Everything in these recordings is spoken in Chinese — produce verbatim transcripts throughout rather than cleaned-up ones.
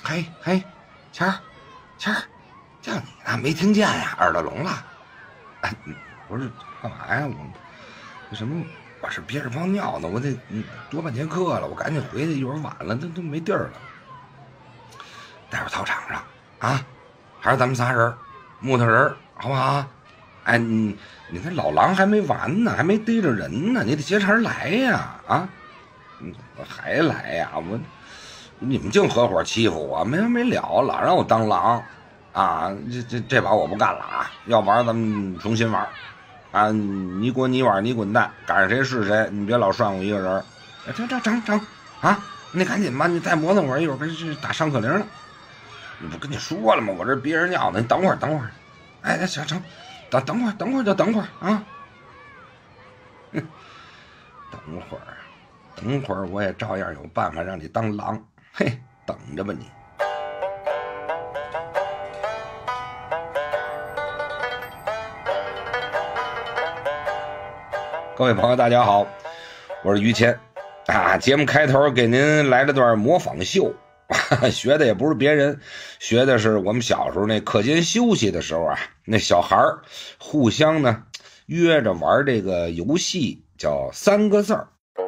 嘿嘿，谦儿，谦儿，叫你呢，没听见呀？耳朵聋了？哎，不是干嘛呀？我什么？我是憋着泡尿呢，我得嗯多半天课了，我赶紧回去，一会儿晚了，都都没地儿了。待会儿操场上啊，还是咱们仨人，木头人，好不好？哎，你你那老狼还没完呢，还没逮着人呢，你得接茬来呀！啊，嗯，我还来呀？我你们净合伙欺负我，没完没了，老让我当狼啊！这这这把我不干了啊！要玩咱们重新玩啊！你滚你玩你滚蛋，赶上谁是谁，你别老涮我一个人。成成成成啊！你赶紧吧，你再磨蹭会儿，一会儿跟这打上课铃了。你不跟你说了吗？我这憋着尿呢，你等会儿等会儿。哎，行成，等等会儿等会儿就等会儿啊！哼，等会儿，等会儿我也照样有办法让你当狼。嘿，等着吧你。各位朋友大家好，我是于谦啊。节目开头给您来了段模仿秀，学的也不是别人，学的是我们小时候那课间休息的时候啊，那小孩互相呢约着玩这个游戏，叫三个字儿。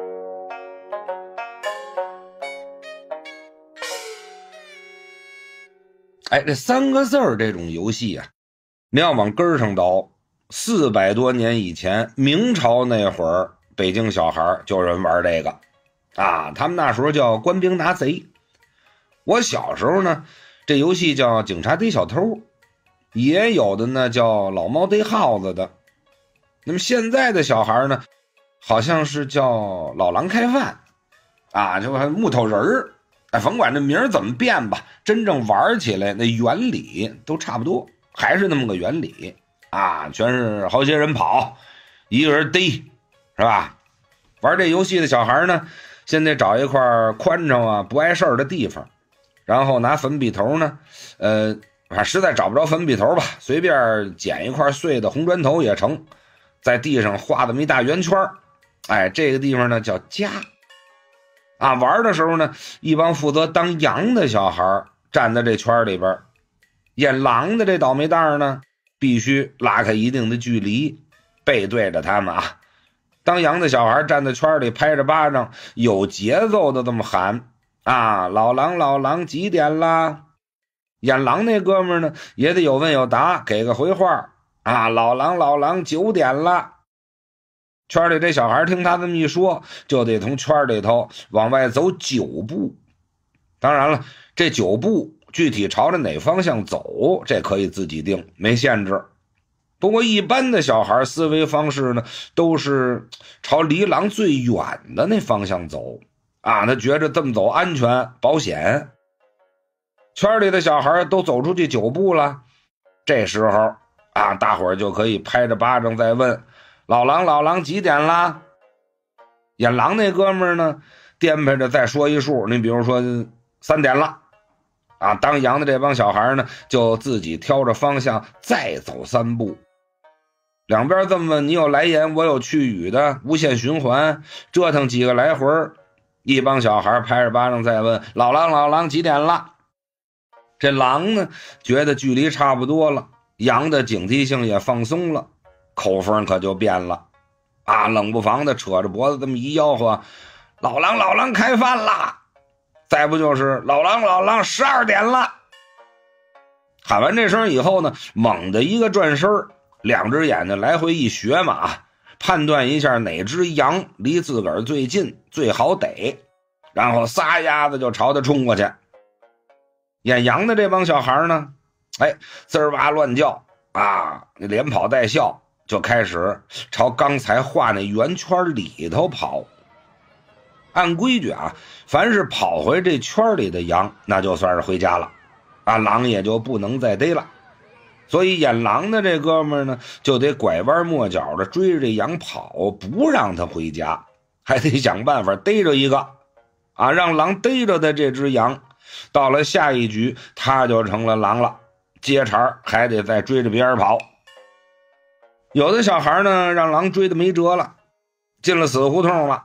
哎，这三个字儿这种游戏啊，你要往根儿上倒，四百多年以前，明朝那会儿，北京小孩就有人玩这个啊，他们那时候叫官兵拿贼。我小时候呢，这游戏叫警察逮小偷，也有的呢叫老猫逮耗子的。那么现在的小孩呢，好像是叫老狼开饭啊，就木头人儿。哎，甭管这名儿怎么变吧，真正玩起来那原理都差不多，还是那么个原理啊，全是好些人跑，一个人逮，是吧？玩这游戏的小孩呢，现在找一块宽敞啊不碍事儿的地方，然后拿粉笔头呢，呃，实在找不着粉笔头吧，随便捡一块碎的红砖头也成，在地上画这么一大圆圈，哎，这个地方呢叫家。啊，玩的时候呢，一帮负责当羊的小孩站在这圈里边，演狼的这倒霉蛋呢，必须拉开一定的距离，背对着他们啊。当羊的小孩站在圈里，拍着巴掌，有节奏的这么喊啊，老狼老狼几点啦？演狼那哥们呢，也得有问有答，给个回话啊，老狼老狼九点了。圈里这小孩听他这么一说，就得从圈里头往外走九步。当然了，这九步具体朝着哪方向走，这可以自己定，没限制。不过一般的小孩思维方式呢，都是朝离狼最远的那方向走啊，他觉着这么走安全保险。圈里的小孩都走出去九步了，这时候啊，大伙儿就可以拍着巴掌再问，老狼老狼几点啦？演狼那哥们儿呢，颠沛着再说一数，你比如说三点了啊，当羊的这帮小孩呢，就自己挑着方向再走三步。两边这么你有来言我有去语的无限循环，折腾几个来回，一帮小孩拍着巴掌再问，老狼老狼几点了？这狼呢，觉得距离差不多了，羊的警惕性也放松了，口风可就变了啊！冷不防的扯着脖子这么一吆喝，老狼老狼开饭啦！再不就是老狼老狼十二点了。喊完这声以后呢，猛的一个转身，两只眼睛来回一学嘛，判断一下哪只羊离自个儿最近最好逮，然后撒丫子就朝他冲过去。演羊的这帮小孩呢，哎，滋儿哇乱叫啊，连跑带笑，就开始朝刚才画那圆圈里头跑。按规矩啊，凡是跑回这圈里的羊，那就算是回家了啊，狼也就不能再逮了。所以演狼的这哥们呢，就得拐弯抹角的追着这羊跑，不让他回家，还得想办法逮着一个啊，让狼逮着的这只羊，到了下一局他就成了狼了，接茬还得再追着别人跑。有的小孩呢，让狼追的没辙了，进了死胡同了，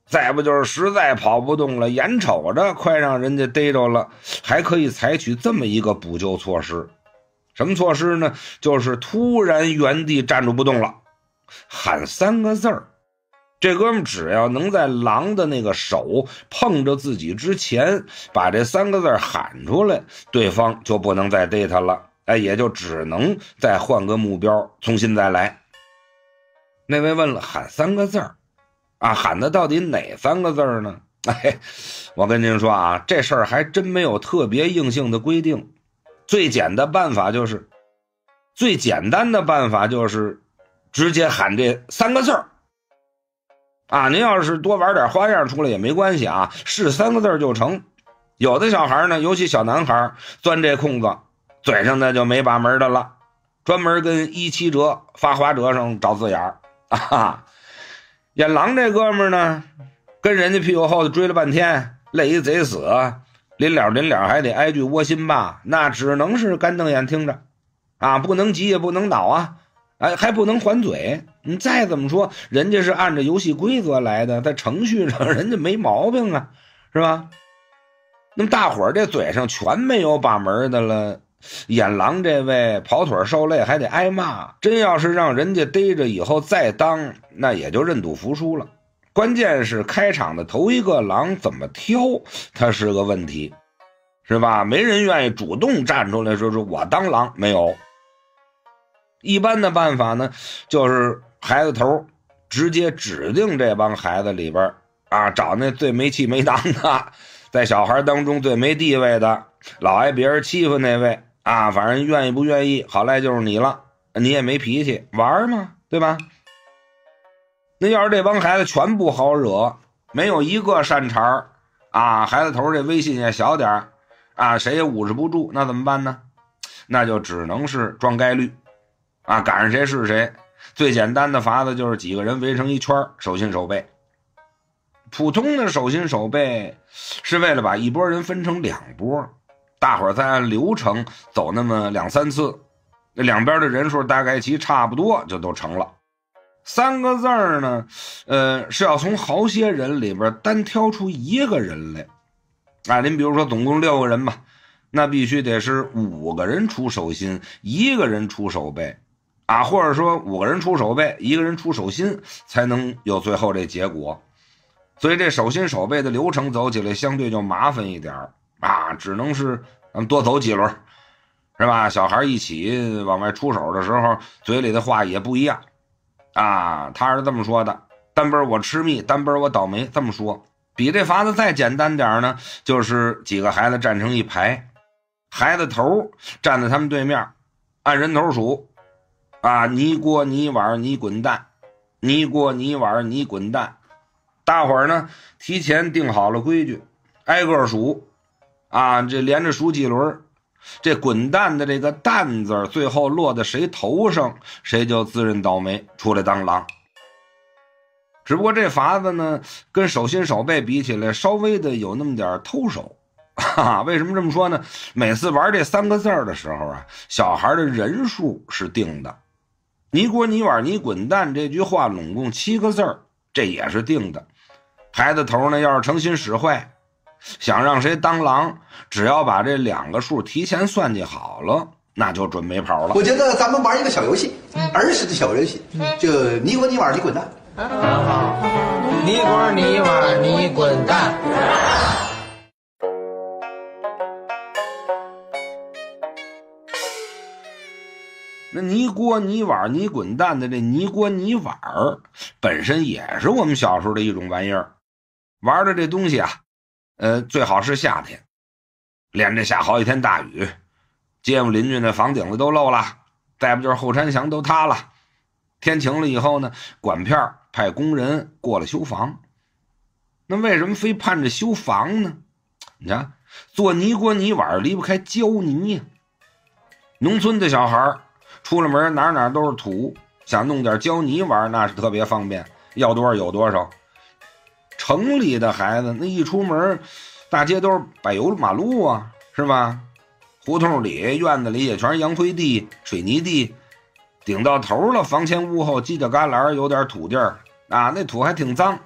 再不就是实在跑不动了，眼瞅着快让人家逮着了，还可以采取这么一个补救措施。什么措施呢？就是突然原地站住不动了，喊三个字儿。这哥们只要能在狼的那个手碰着自己之前把这三个字喊出来，对方就不能再逮他了，哎，也就只能再换个目标，重新再来。那位问了，喊三个字儿啊，喊的到底哪三个字儿呢？哎，我跟您说啊，这事儿还真没有特别硬性的规定。最简单办法就是最简单的办法就是直接喊这三个字儿啊，您要是多玩点花样出来也没关系啊，是三个字就成。有的小孩呢，尤其小男孩钻这空子，嘴上那就没把门的了，专门跟一七折发花折上找字眼儿啊。眼狼这哥们呢，跟人家屁股后头追了半天，累一贼死，临了临了还得挨句窝心吧，那只能是干瞪眼听着啊，不能急也不能恼啊，哎，还不能还嘴。你再怎么说，人家是按照游戏规则来的，在程序上人家没毛病啊，是吧？那么大伙儿这嘴上全没有把门的了，眼狼这位跑腿受累还得挨骂，真要是让人家逮着以后再当，那也就认赌服输了。关键是开场的头一个狼怎么挑，它是个问题，是吧？没人愿意主动站出来说说我当狼，没有。一般的办法呢，就是孩子头直接指定这帮孩子里边啊，找那最没气没当的，在小孩当中最没地位的，老挨别人欺负那位啊，反正愿意不愿意，好赖就是你了，你也没脾气，玩嘛，对吧？那要是这帮孩子全不好惹，没有一个善茬啊，孩子头这威信也小点啊，谁也捂持不住，那怎么办呢？那就只能是装概率啊，赶上谁是谁。最简单的法子就是几个人围成一圈，手心手背。普通的手心手背是为了把一拨人分成两拨，大伙儿再按流程走那么两三次，那两边的人数大概其差不多就都成了。三个字儿呢，呃，是要从好些人里边单挑出一个人来啊。您比如说总共六个人吧，那必须得是五个人出手心，一个人出手背啊，或者说五个人出手背，一个人出手心，才能有最后这结果。所以这手心手背的流程走起来相对就麻烦一点啊，只能是咱们多走几轮，是吧？小孩一起往外出手的时候，嘴里的话也不一样啊。他是这么说的：单边我吃蜜，单边我倒霉。这么说，比这法子再简单点呢，就是几个孩子站成一排，孩子头站在他们对面，按人头数啊，你锅你碗你滚蛋，你锅你碗你滚蛋。大伙儿呢提前定好了规矩，挨个数啊，这连着数几轮，这滚蛋的这个蛋字最后落在谁头上，谁就自认倒霉，出来当狼。只不过这法子呢跟手心手背比起来稍微的有那么点偷手啊。为什么这么说呢？每次玩这三个字的时候啊，小孩的人数是定的，你锅你碗你滚蛋这句话拢共七个字儿，这也是定的。孩子头呢要是诚心使坏，想让谁当狼，只要把这两个数提前算计好了，那就准没跑了。 我觉得咱们玩一个小游戏，儿时的小游戏，就你滚你碗你滚蛋。 好，你滚你碗你滚蛋。 那泥锅泥碗泥滚蛋的这泥锅泥碗本身也是我们小时候的一种玩意儿，玩的这东西啊，呃，最好是夏天，连着下好几天大雨，街坊邻居那房顶子都漏了，再不就是后山墙都塌了。天晴了以后呢，管片派工人过来修房。那为什么非盼着修房呢？你看，做泥锅泥碗离不开胶泥呀。农村的小孩出了门哪哪都是土，想弄点胶泥玩那是特别方便，要多少有多少。城里的孩子那一出门大街都是柏油马路啊，是吧？胡同里院子里也全是洋灰地水泥地，顶到头了，房前屋后犄角旮旯有点土地儿啊，那土还挺脏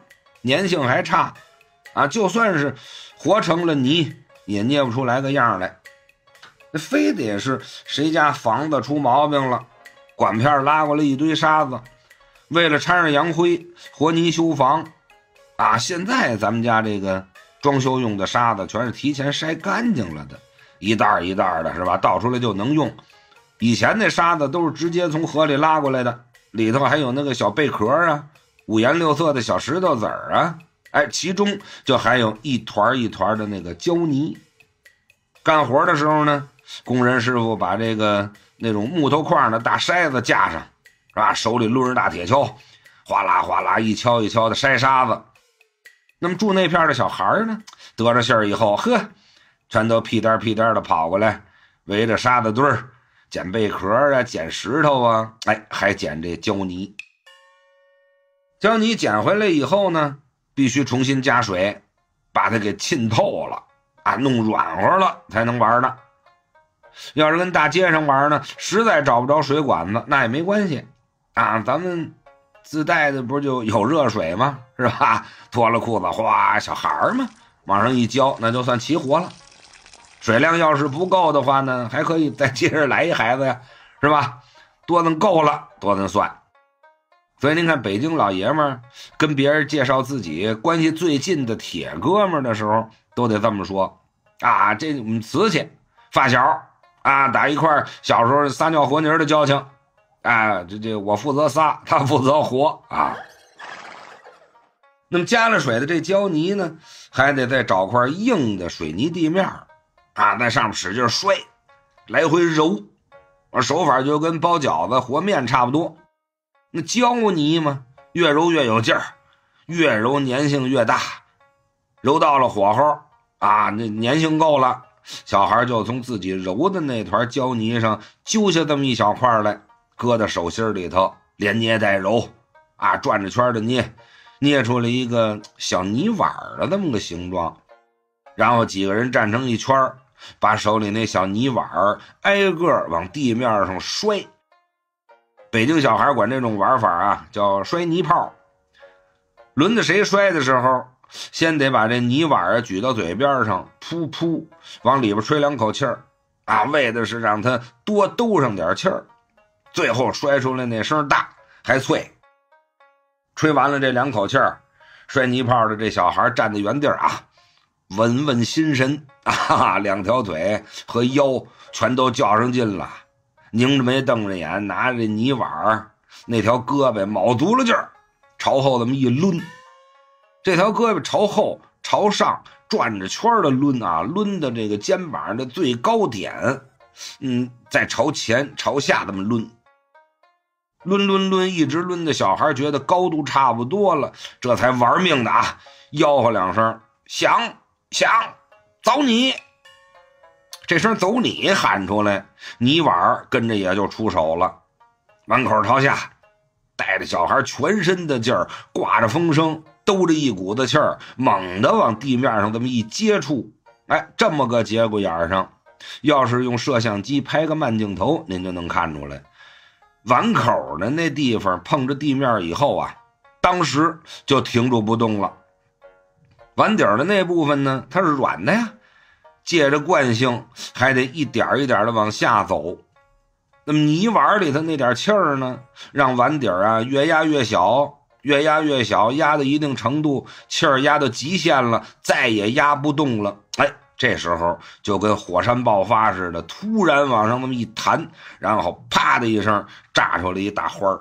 粘性还差啊，就算是和成了泥也捏不出来个样来。非得是谁家房子出毛病了，管片拉过来一堆沙子，为了掺上洋灰和泥修房啊，现在咱们家这个装修用的沙子全是提前筛干净了的，一袋一袋的，是吧？倒出来就能用。以前那沙子都是直接从河里拉过来的，里头还有那个小贝壳啊，五颜六色的小石头子儿啊，哎，其中就还有一团一团的那个胶泥。干活的时候呢，工人师傅把这个那种木头框的大筛子架上，是吧？手里抡着大铁锹，哗啦哗啦一敲一敲的筛沙子。那么住那片的小孩呢，得着信儿以后，呵，全都屁颠屁颠的跑过来，围着沙子堆儿捡贝壳啊，捡石头啊，哎，还捡这胶泥。胶泥捡回来以后呢，必须重新加水，把它给浸透了啊，弄软和了才能玩呢。要是跟大街上玩呢，实在找不着水管子，那也没关系啊，咱们自带的不就有热水吗？是吧？脱了裤子，哗，小孩儿嘛，往上一浇，那就算齐活了。水量要是不够的话呢，还可以再接着来一孩子呀，是吧？多能够了，多能算。所以您看，北京老爷们儿跟别人介绍自己关系最近的铁哥们儿的时候，都得这么说啊，这我们瓷器发小啊，打一块小时候撒尿和泥的交情啊，这这我负责撒，他负责和啊。那么加了水的这胶泥呢，还得再找块硬的水泥地面啊，在上面使劲摔，来回揉，手法就跟包饺子和面差不多。那胶泥嘛，越揉越有劲儿，越揉粘性越大，揉到了火候啊，那粘性够了，小孩就从自己揉的那团胶泥上揪下这么一小块来，搁在手心里头，连捏带揉啊，转着圈的捏，捏出了一个小泥碗的这么个形状。然后几个人站成一圈，把手里那小泥碗挨个往地面上摔。北京小孩管这种玩法啊叫摔泥炮。轮到谁摔的时候，先得把这泥碗举到嘴边上，噗噗往里边吹两口气儿啊，为的是让它多兜上点气儿，最后摔出来那声大还脆。吹完了这两口气儿，摔泥炮的这小孩站在原地儿啊，稳稳心神啊，两条腿和腰全都较上劲了，拧着眉瞪着眼，拿着泥碗，那条胳膊卯足了劲儿，朝后这么一抡，这条胳膊朝后朝上转着圈的抡啊，抡的这个肩膀的最高点，嗯，再朝前朝下这么抡，抡抡抡，一直抡的小孩觉得高度差不多了，这才玩命的啊，吆喝两声，响响，走你！这声走你喊出来，泥碗跟着也就出手了，满口朝下，带着小孩全身的劲儿，挂着风声，兜着一股子气儿，猛地往地面上这么一接触，哎，这么个节骨眼上，要是用摄像机拍个慢镜头，您就能看出来，碗口的那地方碰着地面以后啊，当时就停住不动了。碗底儿的那部分呢，它是软的呀，借着惯性还得一点一点的往下走。那么泥碗里头那点气儿呢，让碗底儿啊越压越小，越压越小，压到一定程度，气儿压到极限了，再也压不动了。哎，这时候就跟火山爆发似的，突然往上那么一弹，然后啪的一声炸出了一大花儿。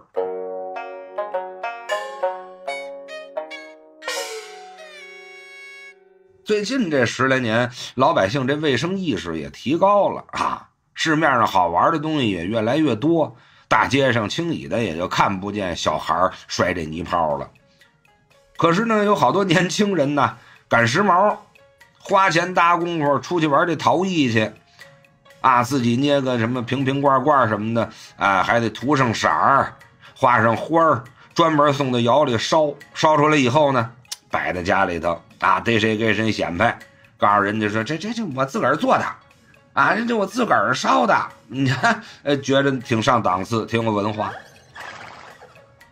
最近这十来年，老百姓这卫生意识也提高了啊，市面上好玩的东西也越来越多，大街上轻易的也就看不见小孩摔这泥炮了。可是呢，有好多年轻人呢赶时髦，花钱搭功夫出去玩这陶艺去啊，自己捏个什么瓶瓶罐罐什么的啊，还得涂上色儿，画上花儿，专门送到窑里烧，烧出来以后呢，摆在家里头啊，逮谁给谁显摆，告诉人家说这这这我自个儿做的啊，这这我自个儿烧的，你看，呃，觉得挺上档次，挺有文化。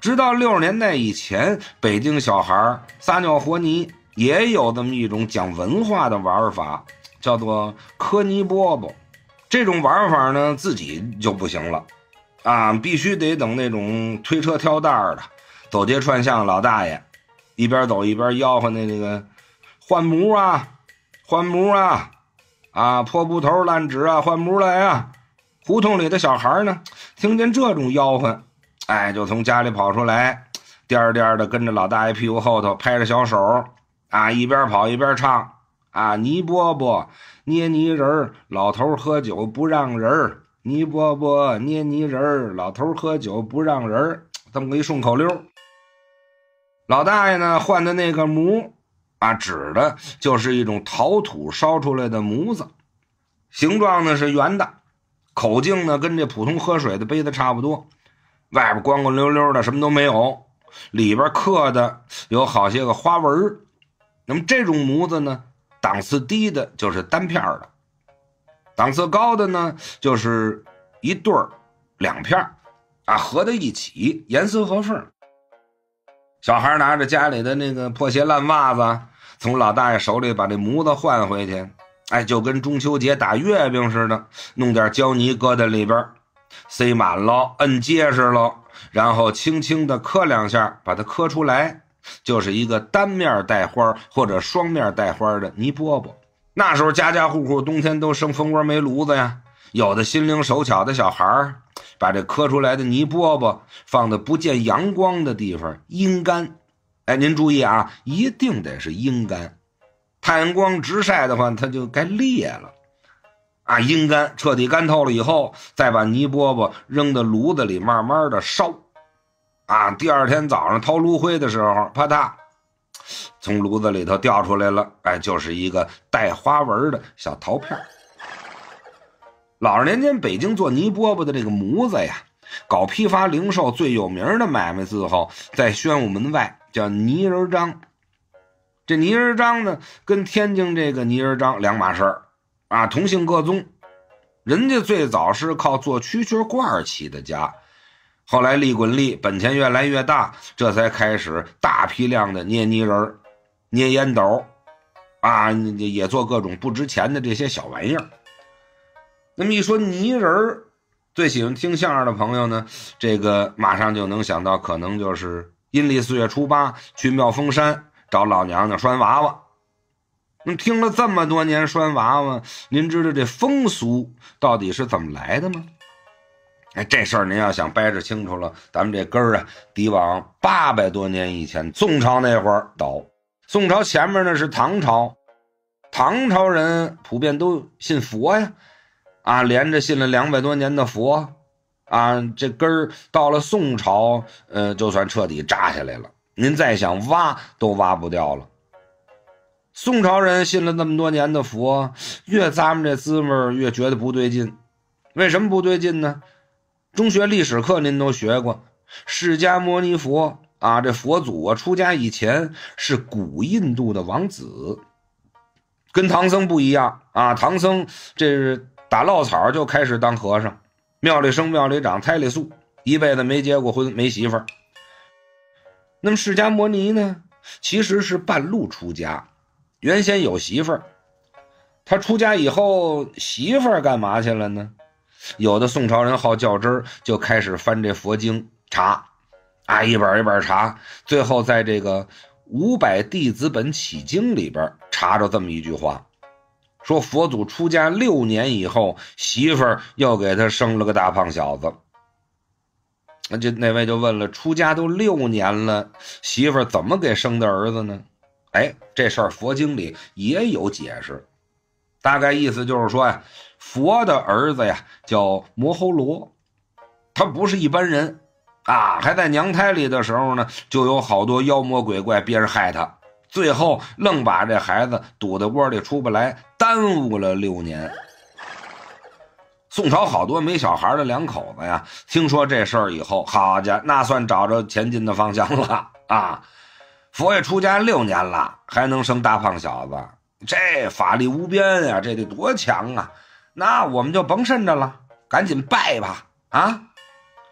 直到六十年代以前，北京小孩撒尿和泥也有这么一种讲文化的玩法，叫做磕泥饽饽。这种玩法呢，自己就不行了啊，必须得等那种推车挑担的走街串巷老大爷一边走一边吆喝那这个换母啊换母啊啊破布头烂纸啊换母来啊。胡同里的小孩呢，听见这种吆喝，哎，就从家里跑出来，颠颠的跟着老大爷屁股后头拍着小手啊，一边跑一边唱啊，泥饽饽捏泥人，老头喝酒不让人，泥饽饽捏泥人，老头喝酒不让人，这么个一顺口溜。老大爷呢换的那个模啊，指的就是一种陶土烧出来的模子，形状呢是圆的，口径呢跟这普通喝水的杯子差不多，外边光光溜溜的，什么都没有，里边刻的有好些个花纹。那么这种模子呢，档次低的就是单片的，档次高的呢就是一对儿两片啊，合在一起，严丝合缝。小孩拿着家里的那个破鞋烂袜子，从老大爷手里把这模子换回去，哎，就跟中秋节打月饼似的，弄点胶泥搁在里边，塞满了，摁结实了，然后轻轻的磕两下，把它磕出来，就是一个单面带花或者双面带花的泥饽饽。那时候家家户户冬天都生蜂窝煤炉子呀，有的心灵手巧的小孩把这磕出来的泥饽饽放在不见阳光的地方阴干。哎，您注意啊，一定得是阴干，太阳光直晒的话它就该裂了啊，阴干彻底干透了以后，再把泥饽饽扔到炉子里慢慢的烧啊，第二天早上掏炉灰的时候，啪嗒从炉子里头掉出来了，哎，就是一个带花纹的小陶片。老十年间北京做泥饽饽的这个模子呀，搞批发零售最有名的买卖字号在宣武门外叫泥人张。这泥人张呢跟天津这个泥人张两码事啊，同姓各宗。人家最早是靠做蛐蛐罐起的家，后来利滚利，本钱越来越大，这才开始大批量的捏泥人、捏烟斗啊，也做各种不值钱的这些小玩意儿。那么一说泥人，最喜欢听相声的朋友呢，这个马上就能想到，可能就是阴历四月初八去庙峰山找老娘娘拴娃娃。那么听了这么多年拴娃娃，您知道这风俗到底是怎么来的吗？哎，这事儿您要想掰扯清楚了，咱们这根儿啊，得往八百多年以前，宋朝那会儿倒。宋朝前面呢是唐朝，唐朝人普遍都信佛呀，啊，连着信了两百多年的佛，啊，这根儿到了宋朝，呃，就算彻底扎下来了。您再想挖都挖不掉了。宋朝人信了那么多年的佛，越咂摸这滋味越觉得不对劲。为什么不对劲呢？中学历史课您都学过，释迦牟尼佛啊，这佛祖啊出家以前是古印度的王子，跟唐僧不一样啊。唐僧这是打落草就开始当和尚，庙里生庙里长，胎里素，一辈子没结过婚，没媳妇儿。那么释迦牟尼呢，其实是半路出家，原先有媳妇儿，他出家以后媳妇儿干嘛去了呢？有的宋朝人好较真儿，就开始翻这佛经查啊，一本一本查，最后在这个五百弟子本起经里边查着这么一句话，说佛祖出家六年以后，媳妇儿又给他生了个大胖小子。那就那位就问了，出家都六年了，媳妇儿怎么给生的儿子呢？哎，这事儿佛经里也有解释，大概意思就是说呀，佛的儿子呀叫摩吼罗，他不是一般人啊，还在娘胎里的时候呢，就有好多妖魔鬼怪憋着害他，最后愣把这孩子堵在窝里出不来，耽误了六年。宋朝好多没小孩的两口子呀，听说这事儿以后，好家伙，那算找着前进的方向了啊！佛爷出家六年了，还能生大胖小子，这法力无边呀，这得多强啊！那我们就甭慎着了，赶紧拜吧啊！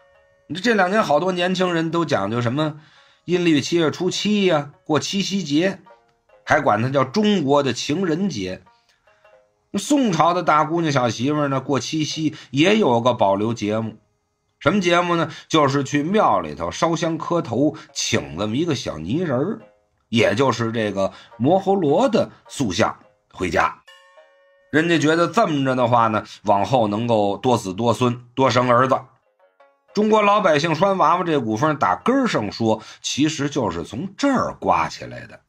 这两年好多年轻人都讲究什么阴历七月初七呀、啊，过七夕节，还管它叫中国的情人节。宋朝的大姑娘小媳妇呢，过七夕也有个保留节目，什么节目呢？就是去庙里头烧香磕头，请这么一个小泥人，也就是这个摩诃罗的塑像回家。人家觉得这么着的话呢，往后能够多子多孙，多生儿子。中国老百姓拴娃娃这股风打根上说，其实就是从这儿刮起来的。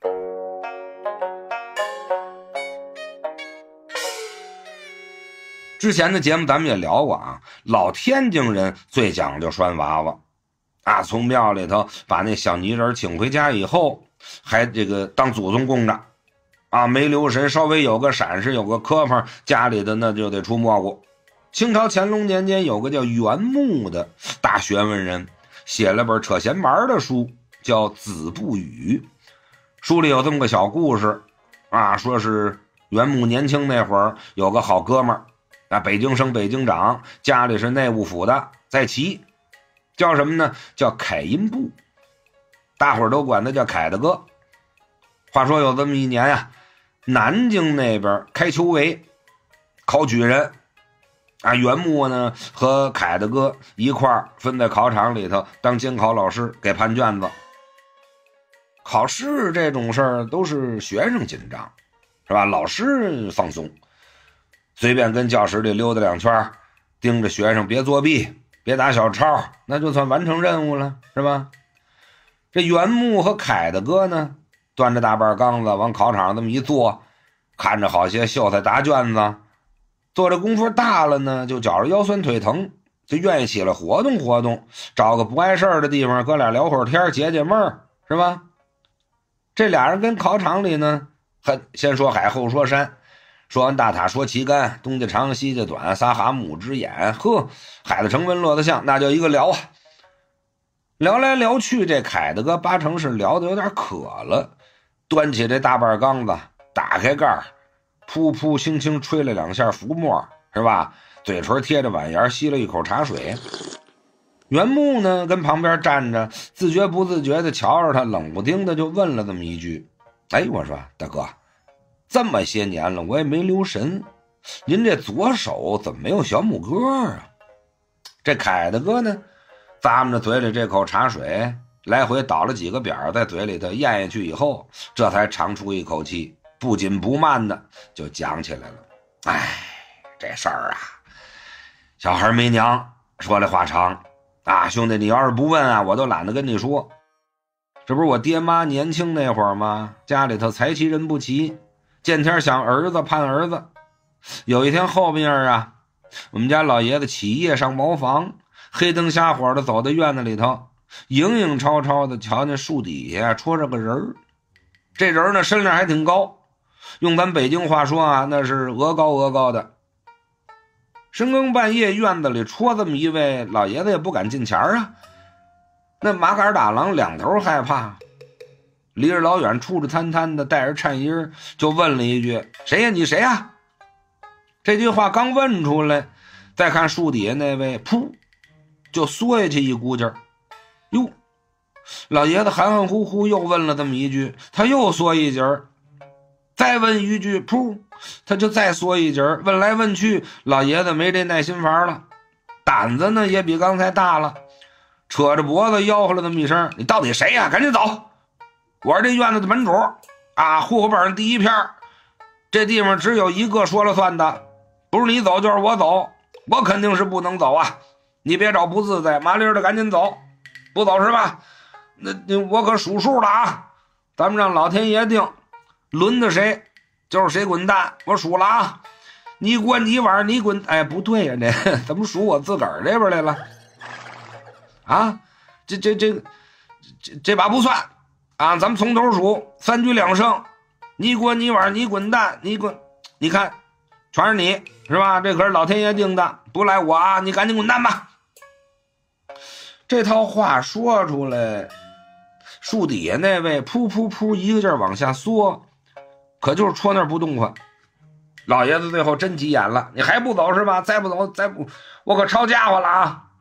之前的节目咱们也聊过啊，老天津人最讲究拴娃娃啊，从庙里头把那小泥人请回家以后，还这个当祖宗供着啊，没留神稍微有个闪失有个磕碰，家里的那就得出蘑菇。清朝乾隆年间有个叫袁牧的大学问人，写了本扯闲玩的书，叫《子不语》。书里有这么个小故事啊，说是袁牧年轻那会儿有个好哥们儿啊，北京省北京长，家里是内务府的，在齐，叫什么呢？叫凯音部，大伙儿都管他叫凯大哥。话说有这么一年呀、啊，南京那边开秋闱，考举人啊，袁牧呢和凯大哥一块儿分在考场里头当监考老师，给判卷子。考试这种事儿都是学生紧张，是吧？老师放松，随便跟教室里溜达两圈，盯着学生别作弊，别打小抄，那就算完成任务了，是吧？这袁牧和凯大哥呢，端着大半缸子往考场这么一坐，看着好些秀才答卷子，做这功夫大了呢，就觉着腰酸腿疼，就愿意起来活动活动，找个不碍事的地方，哥俩聊会儿天，解解闷儿，是吧？这俩人跟考场里呢，先说海后说山，说完大塔说旗杆，东家长西家短，仨蛤蟆五只眼，呵，海子成文落得像，那就一个聊啊。聊来聊去，这凯大哥八成是聊得有点渴了，端起这大半缸子，打开盖儿，噗噗轻轻吹了两下浮沫，是吧？嘴唇贴着碗沿吸了一口茶水。袁牧呢跟旁边站着，自觉不自觉的瞧着他，冷不丁的就问了这么一句：哎，我说大哥，这么些年了我也没留神，您这左手怎么没有小拇哥啊？这凯大哥呢咂摸着嘴里这口茶水，来回倒了几个扁在嘴里头咽下去以后，这才长出一口气，不紧不慢的就讲起来了。哎，这事儿啊，小孩没娘，说来话长啊，兄弟，你要是不问啊，我都懒得跟你说。这不是我爹妈年轻那会儿吗？家里头财齐人不齐，见天想儿子盼儿子。有一天后面啊，我们家老爷子起夜上茅房，黑灯瞎火的走到院子里头，影影绰绰的瞧见树底下戳着个人儿。这人呢身量还挺高，用咱北京话说啊，那是鹅高鹅高的。深更半夜院子里戳这么一位，老爷子也不敢进前啊。那麻杆打狼两头害怕，离着老远出着摊摊的，带着颤音就问了一句：谁呀？你谁呀？这句话刚问出来，再看树底下那位，噗就缩下去一股劲儿。哟，老爷子含含糊糊又问了这么一句，他又缩一截儿，再问一句，噗他就再缩一截儿。问来问去，老爷子没这耐心法了，胆子呢也比刚才大了，扯着脖子吆喝了那么一声：你到底谁呀？赶紧走！我是这院子的门主啊，户口本上第一篇，这地方只有一个说了算的，不是你走就是我走，我肯定是不能走啊！你别找不自在，麻利的赶紧走，不走是吧？那那我可数数了啊！咱们让老天爷定，轮到谁就是谁滚蛋，我数了啊！你滚你碗你滚，哎，不对呀、啊，这怎么数我自个儿这边来了？啊，这这这这这把不算啊！咱们从头数，三局两胜，你滚你碗你滚蛋你滚，你看全是你是吧？这可是老天爷定的，不赖我啊！你赶紧滚蛋吧！这套话说出来，树底下那位噗噗噗一个劲儿往下缩，可就是戳那儿不动弹。老爷子最后真急眼了，你还不走是吧？再不走再不，我可抄家伙了啊！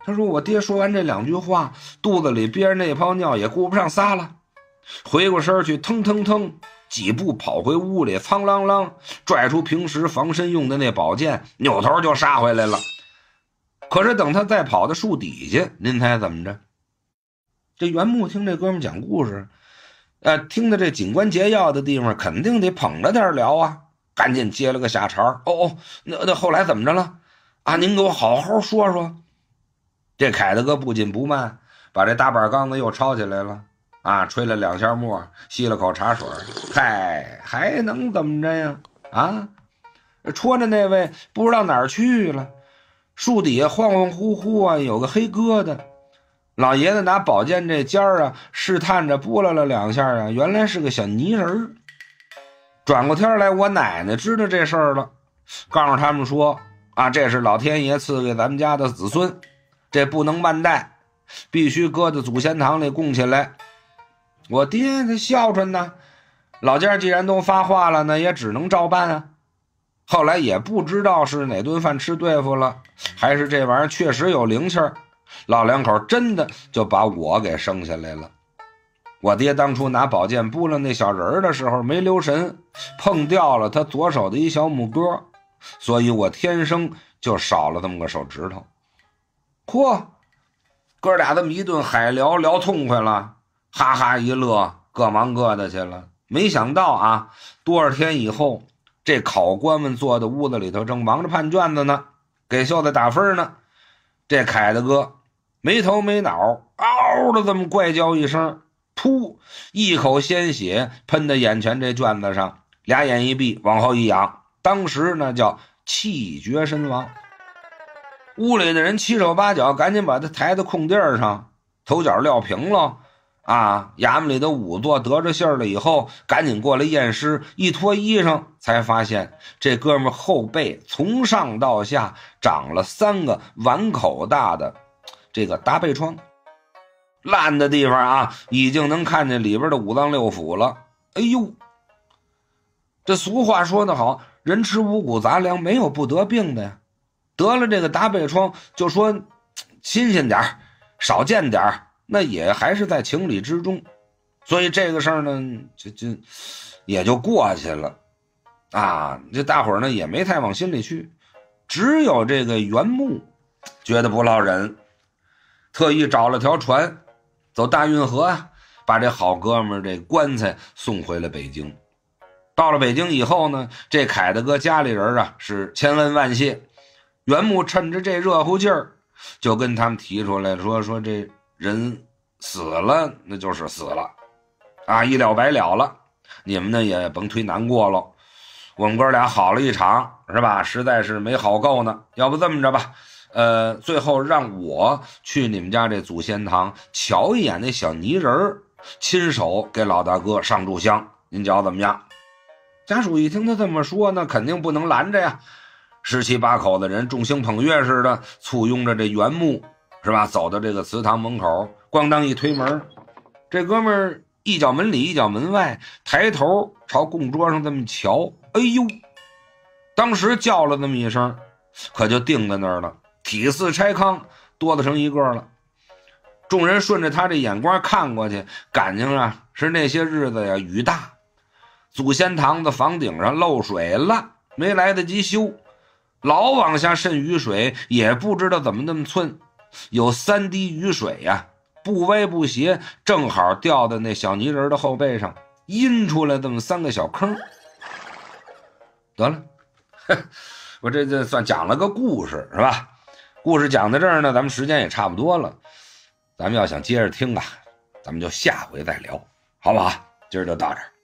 他说我爹说完这两句话，肚子里憋着那泡尿也顾不上撒了，回过身去腾腾腾几步跑回屋里，苍啷啷拽出平时防身用的那宝剑，扭头就杀回来了。可是等他再跑到树底下，您猜怎么着？这袁牧听这哥们讲故事，呃，听到这警官解药的地方，肯定得捧着点聊啊，赶紧接了个下茬。哦哦，那那后来怎么着了？啊，您给我好好说说。这凯大哥不紧不慢，把这大板缸子又抄起来了，啊，吹了两下沫，吸了口茶水，嗨，还能怎么着呀？啊，戳着那位不知道哪儿去了，树底下晃晃乎乎啊，有个黑疙瘩。老爷子拿宝剑这尖儿啊，试探着拨拉了两下啊，原来是个小泥人。转过天来，我奶奶知道这事儿了，告诉他们说啊，这是老天爷赐给咱们家的子孙，这不能慢待，必须搁在祖先堂里供起来。我爹他孝顺呢，老家既然都发话了，那也只能照办啊。后来也不知道是哪顿饭吃对付了，还是这玩意儿确实有灵气儿，老两口真的就把我给生下来了。我爹当初拿宝剑拨了那小人的时候没留神，碰掉了他左手的一小拇哥，所以我天生就少了这么个手指头。嚯，哥俩这么一顿海聊，聊痛快了，哈哈一乐，各忙各的去了。没想到啊，多少天以后，这考官们坐在屋子里头正忙着判卷子呢，给秀才打分呢。这凯大哥没头没脑，嗷的这么怪叫一声，噗，一口鲜血喷在眼前这卷子上，俩眼一闭，往后一仰，当时那叫气绝身亡。屋里的人七手八脚赶紧把他抬到空地上，头脚撂平了啊！衙门里的仵作得着信儿了以后，赶紧过来验尸，一脱衣裳才发现这哥们后背从上到下长了三个碗口大的这个大背疮，烂的地方啊，已经能看见里边的五脏六腑了。哎呦，这俗话说得好，人吃五谷杂粮，没有不得病的呀。得了这个大背疮，就说新鲜点少见点那也还是在情理之中，所以这个事儿呢，就就也就过去了啊。这大伙儿呢也没太往心里去，只有这个袁牧觉得不落忍，特意找了条船，走大运河啊，把这好哥们儿这棺材送回了北京。到了北京以后呢，这凯大哥家里人啊是千恩万谢。袁牧趁着这热乎劲儿，就跟他们提出来说说这人死了，那就是死了啊，一了百了了，你们呢也甭忒难过了。我们哥俩好了一场，是吧？实在是没好够呢，要不这么着吧，呃，最后让我去你们家这祖先堂瞧一眼那小泥人，亲手给老大哥上炷香，您瞧怎么样？家属一听他这么说，那肯定不能拦着呀。十七八口的人众星捧月似的簇拥着这袁牧，是吧？走到这个祠堂门口，咣当一推门，这哥们儿一脚门里一脚门外，抬头朝供桌上这么瞧，哎呦，当时叫了那么一声，可就定在那儿了，体似拆糠，多得成一个了。众人顺着他这眼光看过去，感情啊是那些日子呀雨大，祖先堂的房顶上漏水了，没来得及修，老往下渗雨水，也不知道怎么那么寸，有三滴雨水呀、啊，不歪不斜，正好掉在那小泥人的后背上，阴出来这么三个小坑。得了，我这这算讲了个故事，是吧？故事讲到这儿呢，咱们时间也差不多了，咱们要想接着听啊，咱们就下回再聊，好不好？今儿就到这儿。